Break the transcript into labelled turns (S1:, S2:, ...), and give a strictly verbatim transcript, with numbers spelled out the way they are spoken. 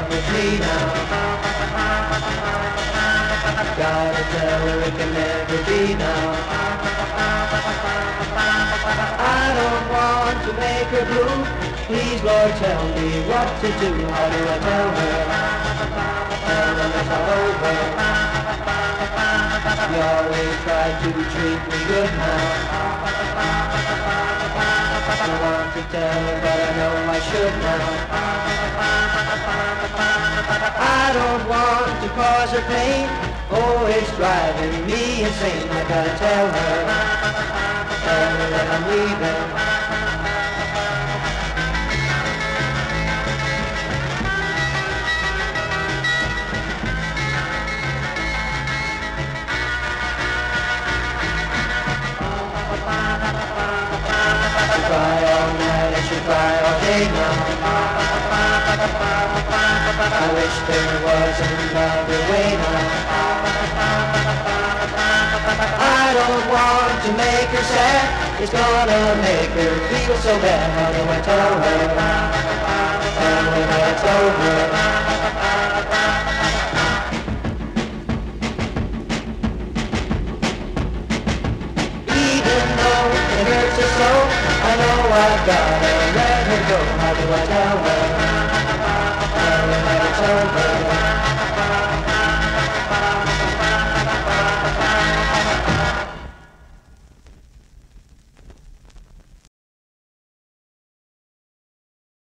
S1: with me now. Gotta tell her it can never be now. I don't want to make her blue. Please, Lord, tell me what to do. How do I tell her? Tell her it's all over. You always try to treat me good now. I want to tell her, but I know I should now. I don't want to cause her pain. Oh, it's driving me insane. I gotta tell her, tell her that I'm leaving. Cry all night and she cry all day now. I wish there was another way now. I don't want to make her sad. It's gonna make her feel so bad. How do I tell her? Tell her that I told